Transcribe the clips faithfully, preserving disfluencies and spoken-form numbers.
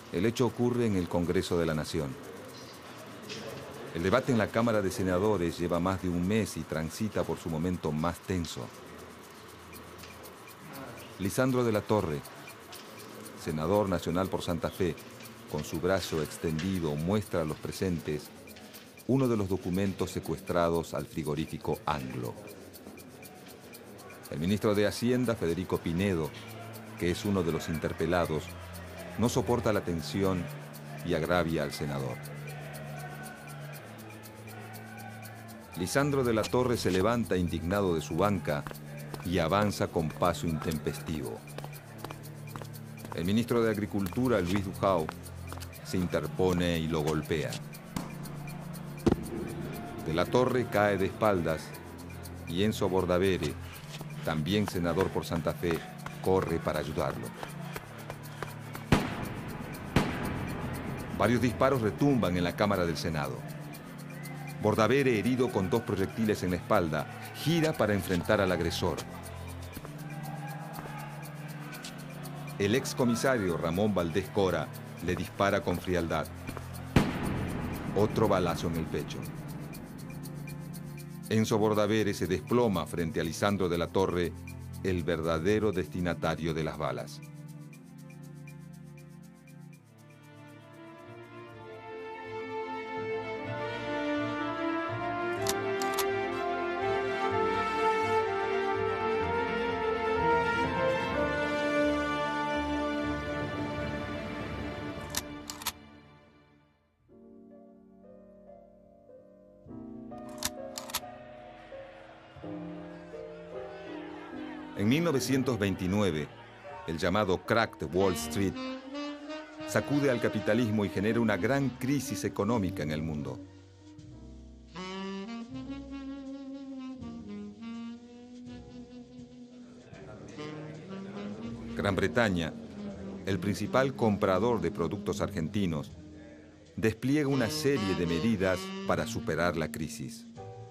El hecho ocurre en el Congreso de la Nación. El debate en la Cámara de Senadores lleva más de un mes y transita por su momento más tenso. Lisandro de la Torre, senador nacional por Santa Fe, con su brazo extendido muestra a los presentes uno de los documentos secuestrados al frigorífico Anglo. El ministro de Hacienda, Federico Pinedo, que es uno de los interpelados, no soporta la tensión y agravia al senador. Lisandro de la Torre se levanta indignado de su banca y avanza con paso intempestivo. El ministro de Agricultura, Luis Dujau, se interpone y lo golpea. De la Torre cae de espaldas y Enzo Bordavere, también senador por Santa Fe, corre para ayudarlo. Varios disparos retumban en la Cámara del Senado. Bordavere, herido con dos proyectiles en la espalda, gira para enfrentar al agresor. El excomisario Ramón Valdés Cora le dispara con frialdad. Otro balazo en el pecho. Enzo Bordavere se desploma frente a Lisandro de la Torre, el verdadero destinatario de las balas. En mil novecientos veintinueve, el llamado crack de Wall Street sacude al capitalismo y genera una gran crisis económica en el mundo. Gran Bretaña, el principal comprador de productos argentinos, despliega una serie de medidas para superar la crisis.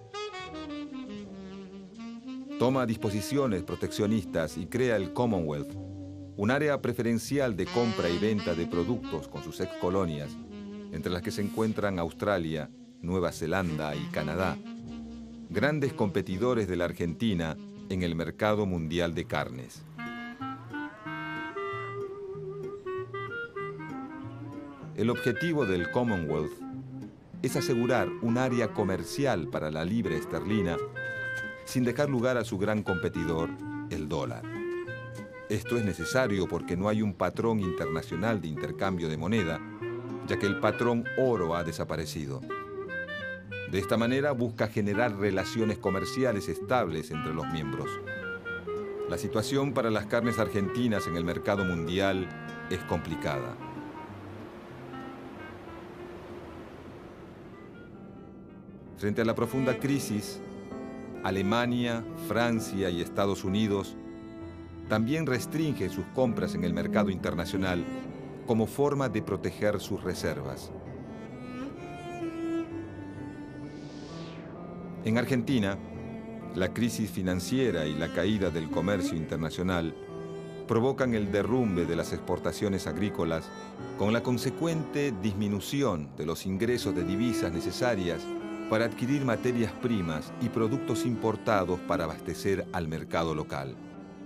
Toma disposiciones proteccionistas y crea el Commonwealth, un área preferencial de compra y venta de productos con sus excolonias, entre las que se encuentran Australia, Nueva Zelanda y Canadá, grandes competidores de la Argentina en el mercado mundial de carnes. El objetivo del Commonwealth es asegurar un área comercial para la libra esterlina sin dejar lugar a su gran competidor, el dólar. Esto es necesario porque no hay un patrón internacional de intercambio de moneda, ya que el patrón oro ha desaparecido. De esta manera busca generar relaciones comerciales estables entre los miembros. La situación para las carnes argentinas en el mercado mundial es complicada. Frente a la profunda crisis, Alemania, Francia y Estados Unidos también restringen sus compras en el mercado internacional como forma de proteger sus reservas. En Argentina, la crisis financiera y la caída del comercio internacional provocan el derrumbe de las exportaciones agrícolas con la consecuente disminución de los ingresos de divisas necesarias para adquirir materias primas y productos importados para abastecer al mercado local.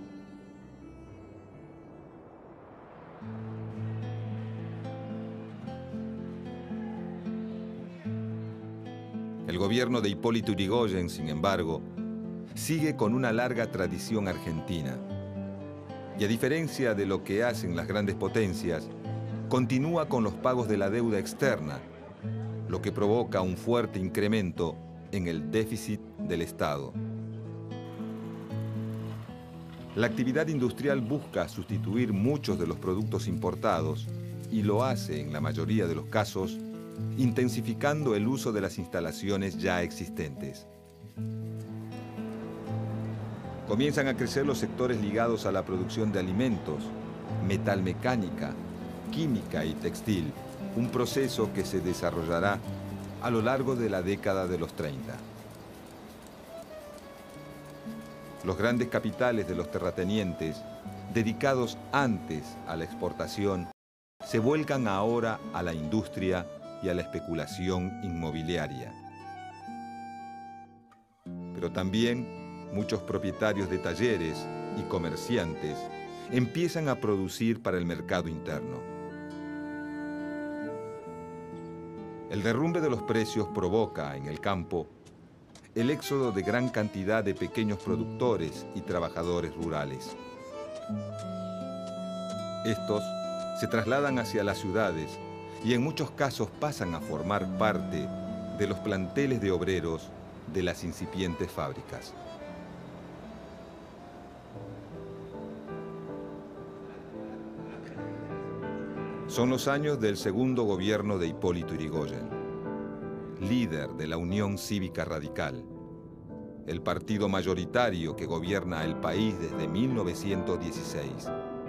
El gobierno de Hipólito Yrigoyen, sin embargo, sigue con una larga tradición argentina. Y a diferencia de lo que hacen las grandes potencias, continúa con los pagos de la deuda externa, lo que provoca un fuerte incremento en el déficit del Estado. La actividad industrial busca sustituir muchos de los productos importados y lo hace, en la mayoría de los casos, intensificando el uso de las instalaciones ya existentes. Comienzan a crecer los sectores ligados a la producción de alimentos, metalmecánica, química y textil, un proceso que se desarrollará a lo largo de la década de los treinta. Los grandes capitales de los terratenientes, dedicados antes a la exportación, se vuelcan ahora a la industria y a la especulación inmobiliaria. Pero también muchos propietarios de talleres y comerciantes empiezan a producir para el mercado interno. El derrumbe de los precios provoca en el campo el éxodo de gran cantidad de pequeños productores y trabajadores rurales. Estos se trasladan hacia las ciudades y en muchos casos pasan a formar parte de los planteles de obreros de las incipientes fábricas. Son los años del segundo gobierno de Hipólito Yrigoyen, líder de la Unión Cívica Radical, el partido mayoritario que gobierna el país desde mil novecientos dieciséis.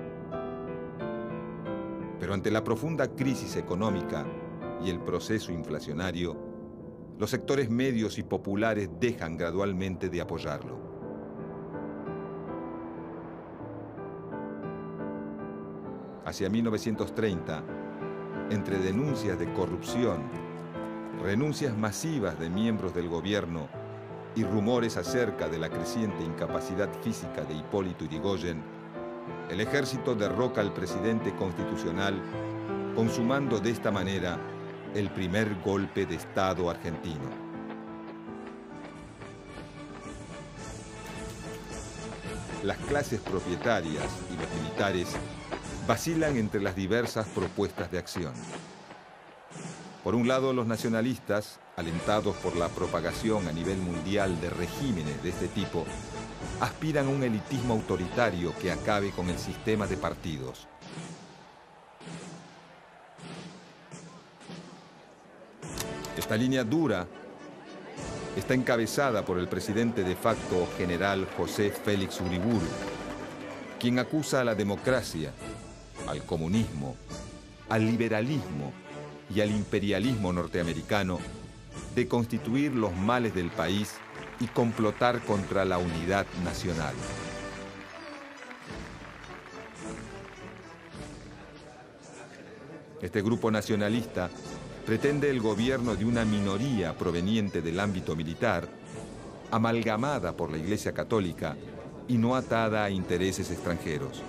Pero ante la profunda crisis económica y el proceso inflacionario, los sectores medios y populares dejan gradualmente de apoyarlo. Hacia mil novecientos treinta, entre denuncias de corrupción, renuncias masivas de miembros del gobierno y rumores acerca de la creciente incapacidad física de Hipólito Yrigoyen, el ejército derroca al presidente constitucional, consumando de esta manera el primer golpe de Estado argentino. Las clases propietarias y los militares vacilan entre las diversas propuestas de acción. Por un lado, los nacionalistas, alentados por la propagación a nivel mundial de regímenes de este tipo, aspiran a un elitismo autoritario que acabe con el sistema de partidos. Esta línea dura está encabezada por el presidente de facto general José Félix Uriburu, quien acusa a la democracia, al comunismo, al liberalismo y al imperialismo norteamericano de constituir los males del país y complotar contra la unidad nacional. Este grupo nacionalista pretende el gobierno de una minoría proveniente del ámbito militar, amalgamada por la Iglesia Católica y no atada a intereses extranjeros.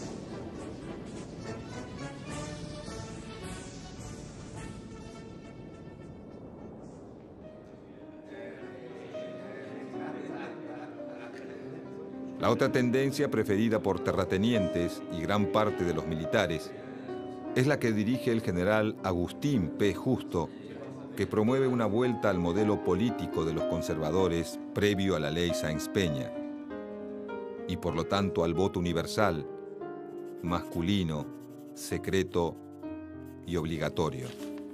La otra tendencia preferida por terratenientes y gran parte de los militares es la que dirige el general Agustín P. Justo, que promueve una vuelta al modelo político de los conservadores previo a la ley Sáenz Peña y por lo tanto al voto universal, masculino, secreto y obligatorio.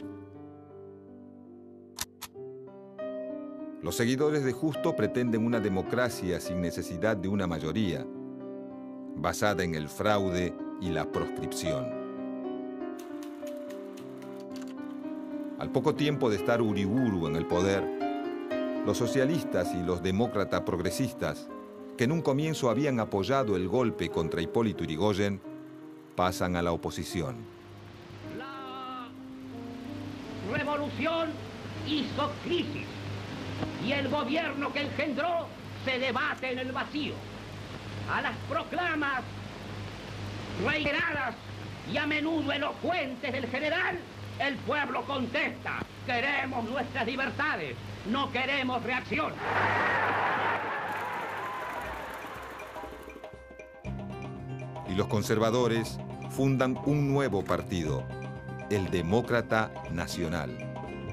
Los seguidores de Justo pretenden una democracia sin necesidad de una mayoría, basada en el fraude y la proscripción. Al poco tiempo de estar Uriburu en el poder, los socialistas y los demócratas progresistas, que en un comienzo habían apoyado el golpe contra Hipólito Yrigoyen, pasan a la oposición. La revolución hizo crisis y el gobierno que engendró se debate en el vacío. A las proclamas reiteradas y a menudo elocuentes del general, el pueblo contesta: queremos nuestras libertades, no queremos reacción. Y los conservadores fundan un nuevo partido, el Demócrata Nacional.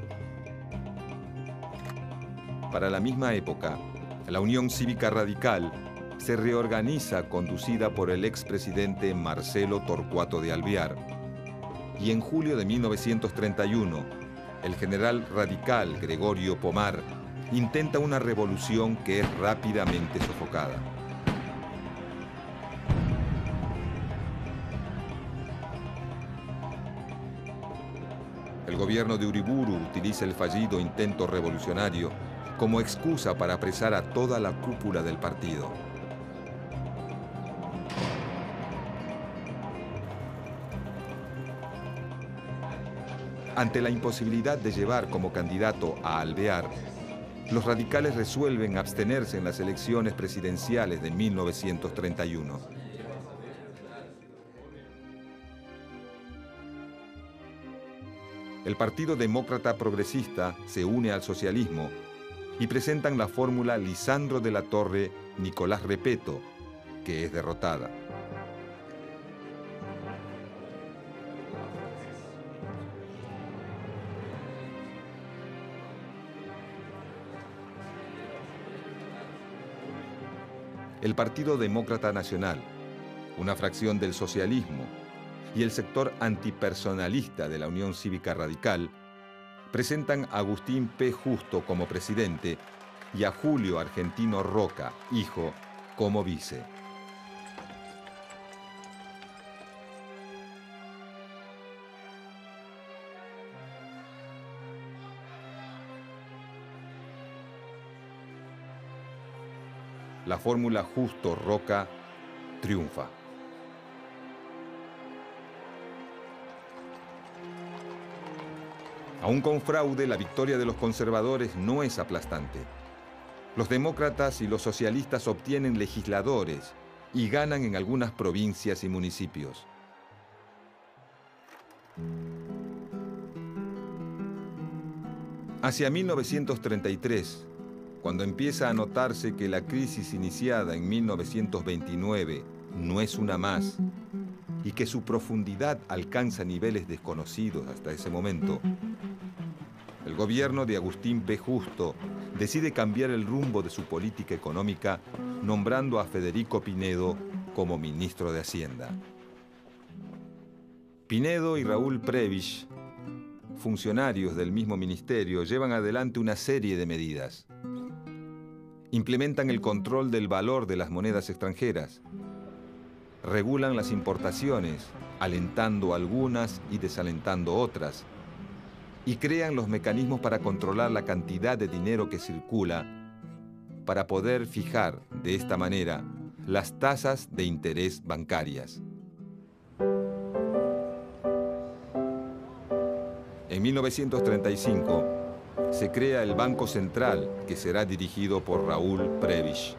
Para la misma época, la Unión Cívica Radical se reorganiza conducida por el expresidente Marcelo Torcuato de Alvear, y en julio de mil novecientos treinta y uno, el general radical Gregorio Pomar intenta una revolución que es rápidamente sofocada. El gobierno de Uriburu utiliza el fallido intento revolucionario como excusa para apresar a toda la cúpula del partido. Ante la imposibilidad de llevar como candidato a Alvear, los radicales resuelven abstenerse en las elecciones presidenciales de mil novecientos treinta y uno. El Partido Demócrata Progresista se une al socialismo y presentan la fórmula Lisandro de la Torre-Nicolás Repetto, que es derrotada. El Partido Demócrata Nacional, una fracción del socialismo, y el sector antipersonalista de la Unión Cívica Radical presentan a Agustín P. Justo como presidente y a Julio Argentino Roca, hijo, como vice. La fórmula Justo-Roca triunfa. Aún con fraude, la victoria de los conservadores no es aplastante. Los demócratas y los socialistas obtienen legisladores y ganan en algunas provincias y municipios. Hacia mil novecientos treinta y tres, cuando empieza a notarse que la crisis iniciada en mil novecientos veintinueve no es una más y que su profundidad alcanza niveles desconocidos hasta ese momento, el gobierno de Agustín P. Justo decide cambiar el rumbo de su política económica, nombrando a Federico Pinedo como ministro de Hacienda. Pinedo y Raúl Prebisch, funcionarios del mismo ministerio, llevan adelante una serie de medidas. Implementan el control del valor de las monedas extranjeras, regulan las importaciones, alentando algunas y desalentando otras, y crean los mecanismos para controlar la cantidad de dinero que circula, para poder fijar, de esta manera, las tasas de interés bancarias. En mil novecientos treinta y cinco, se crea el Banco Central, que será dirigido por Raúl Prebisch.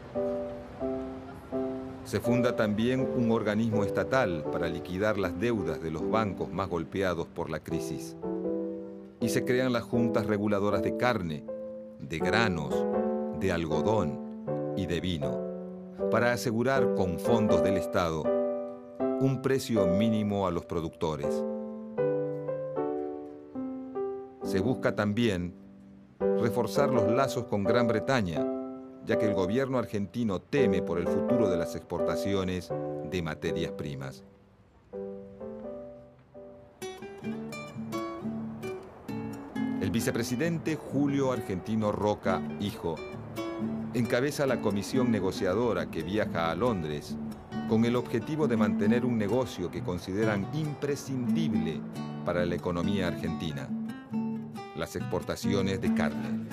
Se funda también un organismo estatal para liquidar las deudas de los bancos más golpeados por la crisis. Y se crean las juntas reguladoras de carne, de granos, de algodón y de vino, para asegurar con fondos del Estado un precio mínimo a los productores. Se busca también reforzar los lazos con Gran Bretaña, ya que el gobierno argentino teme por el futuro de las exportaciones de materias primas. El vicepresidente Julio Argentino Roca, hijo, encabeza la comisión negociadora que viaja a Londres con el objetivo de mantener un negocio que consideran imprescindible para la economía argentina: las exportaciones de carne.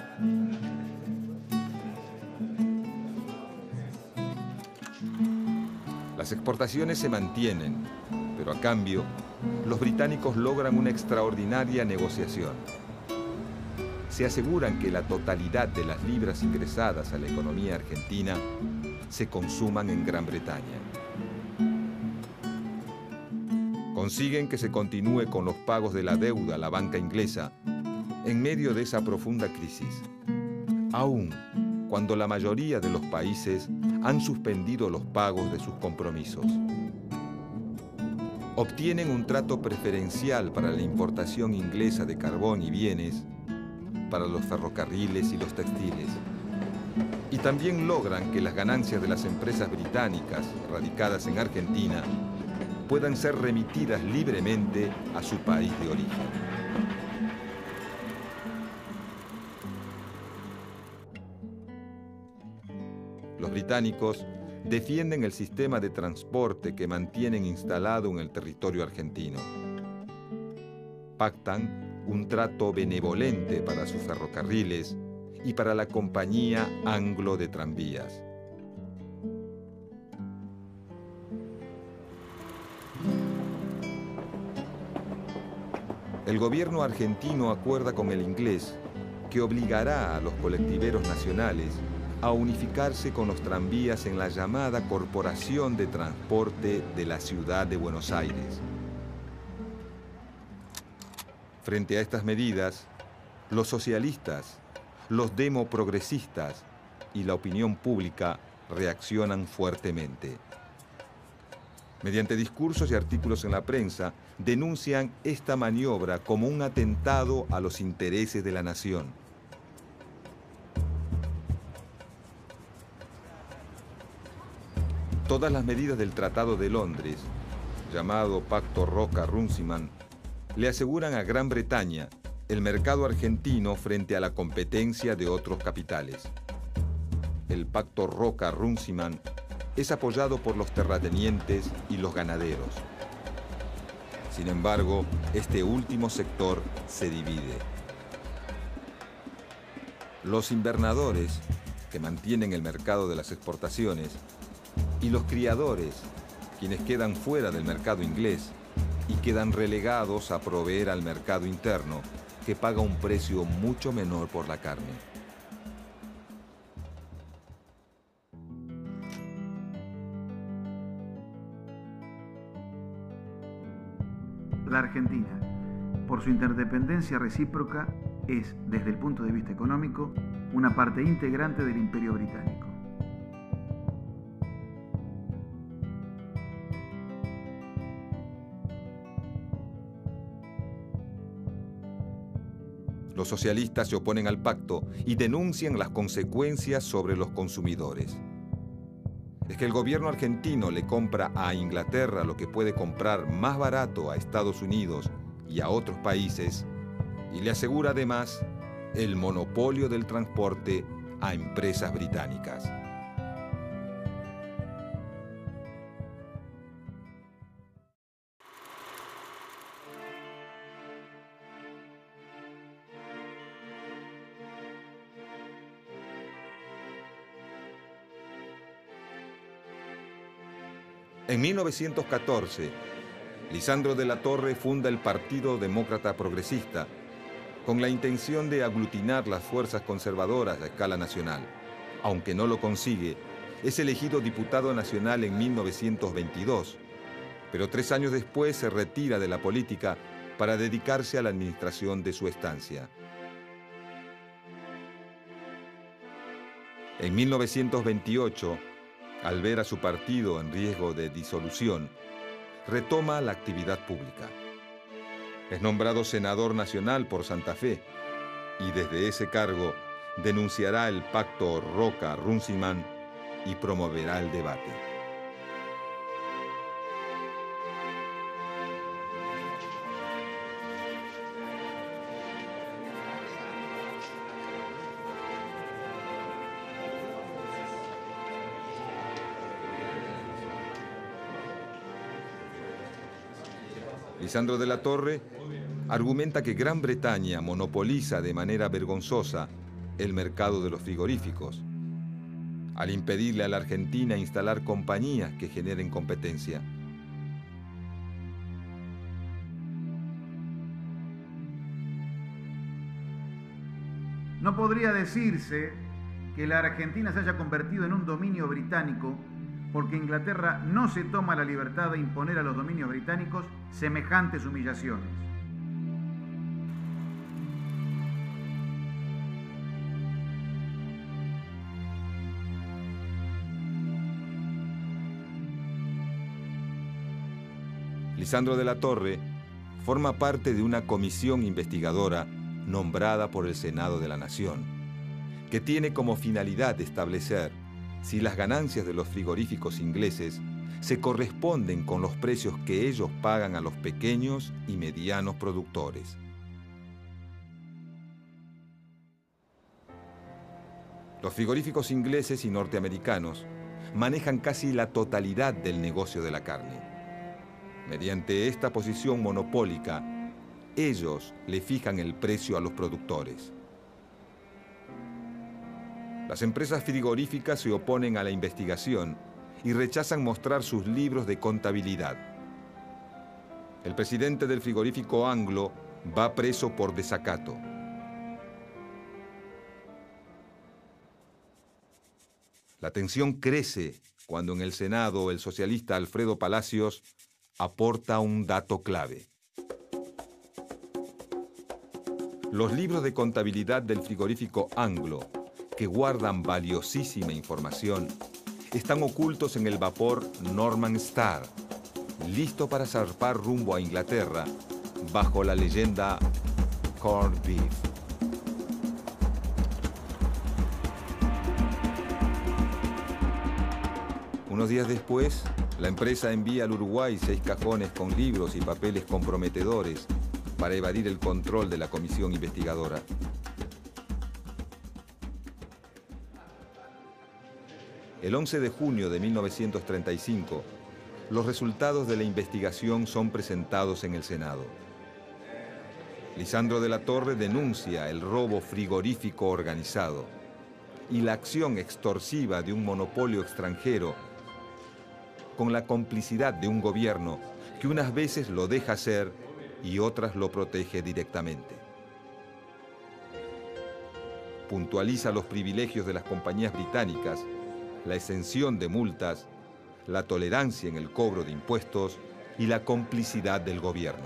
Las exportaciones se mantienen, pero a cambio, los británicos logran una extraordinaria negociación. Se aseguran que la totalidad de las libras ingresadas a la economía argentina se consuman en Gran Bretaña. Consiguen que se continúe con los pagos de la deuda a la banca inglesa en medio de esa profunda crisis, aun cuando la mayoría de los países han suspendido los pagos de sus compromisos. Obtienen un trato preferencial para la importación inglesa de carbón y bienes, para los ferrocarriles y los textiles. Y también logran que las ganancias de las empresas británicas radicadas en Argentina puedan ser remitidas libremente a su país de origen. Los británicos defienden el sistema de transporte que mantienen instalado en el territorio argentino. Pactan un trato benevolente para sus ferrocarriles y para la compañía Anglo de tranvías. el gobierno argentino acuerda con el inglés que obligará a los colectiveros nacionales a unificarse con los tranvías en la llamada Corporación de Transporte de la Ciudad de Buenos Aires. Frente a estas medidas, los socialistas, los demoprogresistas y la opinión pública reaccionan fuertemente. Mediante discursos y artículos en la prensa, denuncian esta maniobra como un atentado a los intereses de la nación. Todas las medidas del Tratado de Londres, llamado Pacto Roca-Runciman, le aseguran a Gran Bretaña el mercado argentino frente a la competencia de otros capitales. El Pacto Roca-Runciman es apoyado por los terratenientes y los ganaderos. Sin embargo, este último sector se divide. Los invernadores, que mantienen el mercado de las exportaciones, y los criadores, quienes quedan fuera del mercado inglés y quedan relegados a proveer al mercado interno, que paga un precio mucho menor por la carne. La Argentina, por su interdependencia recíproca, es, desde el punto de vista económico, una parte integrante del Imperio Británico. Los socialistas se oponen al pacto y denuncian las consecuencias sobre los consumidores. Es que el gobierno argentino le compra a Inglaterra lo que puede comprar más barato a Estados Unidos y a otros países, y le asegura además el monopolio del transporte a empresas británicas. En mil novecientos catorce, Lisandro de la Torre funda el Partido Demócrata Progresista con la intención de aglutinar las fuerzas conservadoras a escala nacional. Aunque no lo consigue, es elegido diputado nacional en mil novecientos veintidós, pero tres años después se retira de la política para dedicarse a la administración de su estancia. En mil novecientos veintiocho, al ver a su partido en riesgo de disolución, retoma la actividad pública. Es nombrado senador nacional por Santa Fe y desde ese cargo denunciará el Pacto Roca-Runciman y promoverá el debate. Lisandro de la Torre argumenta que Gran Bretaña monopoliza de manera vergonzosa el mercado de los frigoríficos, al impedirle a la Argentina instalar compañías que generen competencia. No podría decirse que la Argentina se haya convertido en un dominio británico porque Inglaterra no se toma la libertad de imponer a los dominios británicos semejantes humillaciones. Lisandro de la Torre forma parte de una comisión investigadora nombrada por el Senado de la Nación, que tiene como finalidad establecer si las ganancias de los frigoríficos ingleses se corresponden con los precios que ellos pagan a los pequeños y medianos productores. Los frigoríficos ingleses y norteamericanos manejan casi la totalidad del negocio de la carne. Mediante esta posición monopólica, ellos le fijan el precio a los productores. Las empresas frigoríficas se oponen a la investigación y rechazan mostrar sus libros de contabilidad. El presidente del frigorífico Anglo va preso por desacato. La tensión crece cuando en el Senado el socialista Alfredo Palacios aporta un dato clave. Los libros de contabilidad del frigorífico Anglo, que guardan valiosísima información, están ocultos en el vapor Norman Star, listo para zarpar rumbo a Inglaterra, bajo la leyenda Corned Beef. Unos días después, la empresa envía al Uruguay seis cajones con libros y papeles comprometedores para evadir el control de la comisión investigadora. El once de junio de mil novecientos treinta y cinco, los resultados de la investigación son presentados en el Senado. Lisandro de la Torre denuncia el robo frigorífico organizado y la acción extorsiva de un monopolio extranjero con la complicidad de un gobierno que unas veces lo deja hacer y otras lo protege directamente. Puntualiza los privilegios de las compañías británicas, la exención de multas, la tolerancia en el cobro de impuestos y la complicidad del gobierno.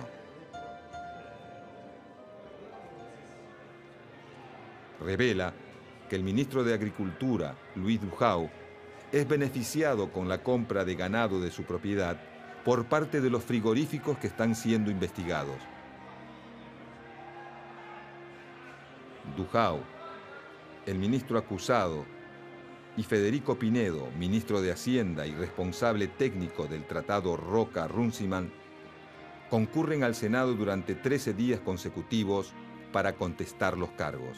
Revela que el ministro de Agricultura, Luis Dujau, es beneficiado con la compra de ganado de su propiedad por parte de los frigoríficos que están siendo investigados. Dujau, el ministro acusado, y Federico Pinedo, ministro de Hacienda y responsable técnico del Tratado Roca-Runciman, concurren al Senado durante trece días consecutivos para contestar los cargos.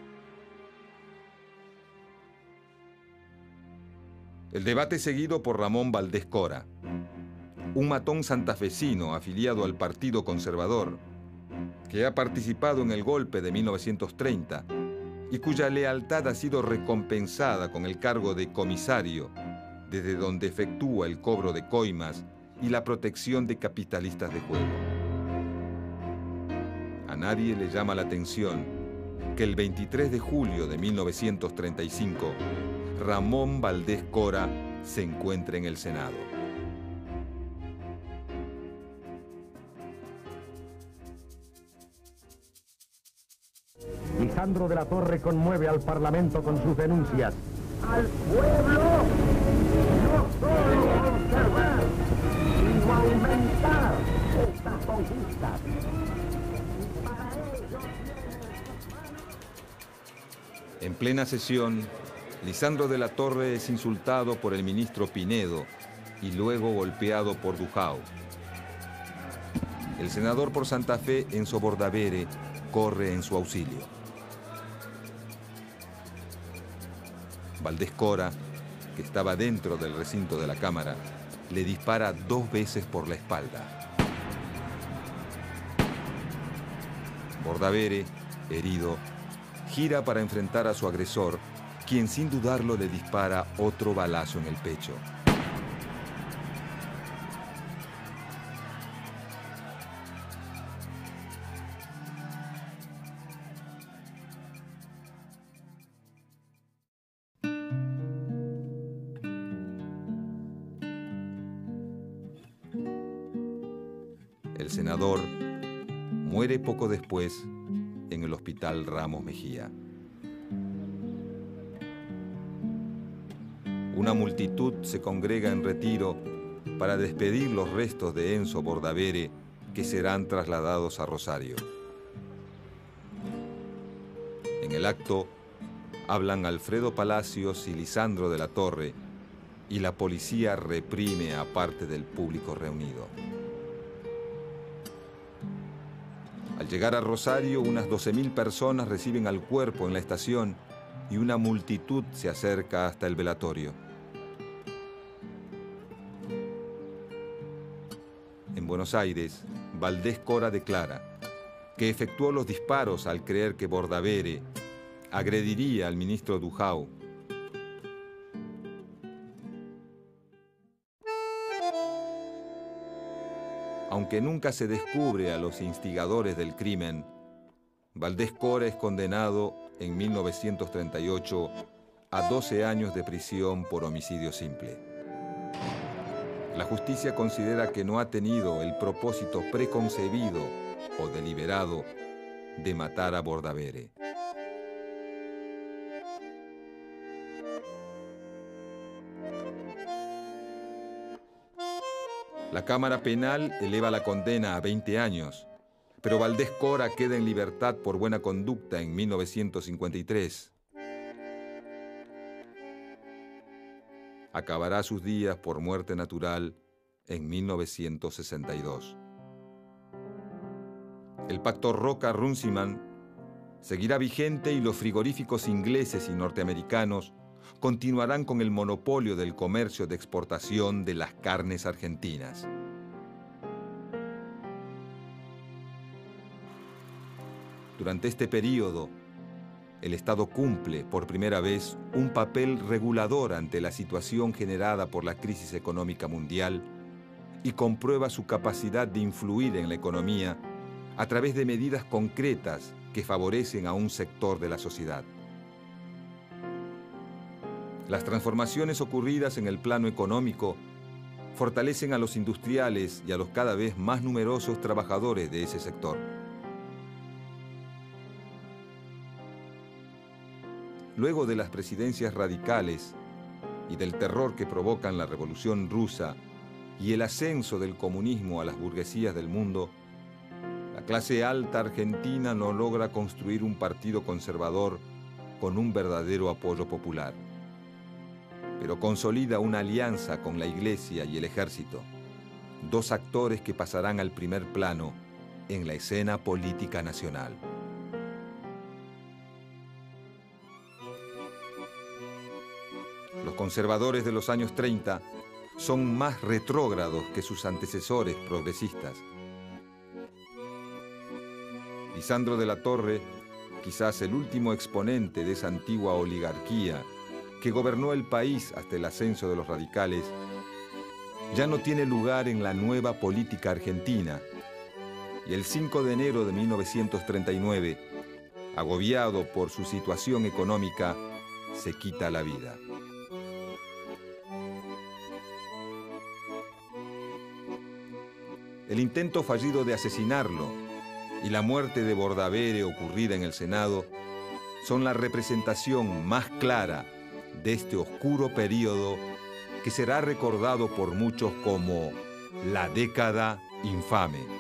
El debate es seguido por Ramón Valdés Cora, un matón santafesino afiliado al Partido Conservador, que ha participado en el golpe de mil novecientos treinta y cuya lealtad ha sido recompensada con el cargo de comisario, desde donde efectúa el cobro de coimas y la protección de capitalistas de juego. A nadie le llama la atención que el veintitrés de julio de mil novecientos treinta y cinco, Ramón Valdés Cora se encuentra en el Senado. Lisandro de la Torre conmueve al Parlamento con sus denuncias. Al pueblo no solo observar, sino aumentar estas conquistas. En plena sesión, Lisandro de la Torre es insultado por el ministro Pinedo y luego golpeado por Dujau. El senador por Santa Fe, Enzo Bordavere, corre en su auxilio. Valdés Cora, que estaba dentro del recinto de la Cámara, le dispara dos veces por la espalda. Bordavere, herido, gira para enfrentar a su agresor, quien sin dudarlo le dispara otro balazo en el pecho. El senador muere poco después en el Hospital Ramos Mejía. Una multitud se congrega en retiro para despedir los restos de Enzo Bordavere, que serán trasladados a Rosario. En el acto hablan Alfredo Palacios y Lisandro de la Torre, y la policía reprime a parte del público reunido. Al llegar a Rosario, unas doce mil personas reciben al cuerpo en la estación y una multitud se acerca hasta el velatorio. En Buenos Aires, Valdés Cora declara que efectuó los disparos al creer que Bordavere agrediría al ministro Dujau. aunque nunca se descubre a los instigadores del crimen, Valdés Cora es condenado en mil novecientos treinta y ocho a doce años de prisión por homicidio simple. La justicia considera que no ha tenido el propósito preconcebido o deliberado de matar a Bordaberry. La Cámara Penal eleva la condena a veinte años, pero Valdés Cora queda en libertad por buena conducta en mil novecientos cincuenta y tres. Acabará sus días por muerte natural en mil novecientos sesenta y dos. El pacto Roca-Runciman seguirá vigente y los frigoríficos ingleses y norteamericanos continuarán con el monopolio del comercio de exportación de las carnes argentinas. Durante este período, el Estado cumple por primera vez un papel regulador ante la situación generada por la crisis económica mundial y comprueba su capacidad de influir en la economía a través de medidas concretas que favorecen a un sector de la sociedad. Las transformaciones ocurridas en el plano económico fortalecen a los industriales y a los cada vez más numerosos trabajadores de ese sector. Luego de las presidencias radicales y del terror que provocan la Revolución Rusa y el ascenso del comunismo a las burguesías del mundo, la clase alta argentina no logra construir un partido conservador con un verdadero apoyo popular, pero consolida una alianza con la Iglesia y el Ejército, dos actores que pasarán al primer plano en la escena política nacional. Los conservadores de los años treinta son más retrógrados que sus antecesores progresistas. Lisandro de la Torre, quizás el último exponente de esa antigua oligarquía que gobernó el país hasta el ascenso de los radicales, ya no tiene lugar en la nueva política argentina, y el cinco de enero de mil novecientos treinta y nueve, agobiado por su situación económica, se quita la vida. El intento fallido de asesinarlo y la muerte de Bordaberry ocurrida en el Senado son la representación más clara de este oscuro período que será recordado por muchos como la década infame.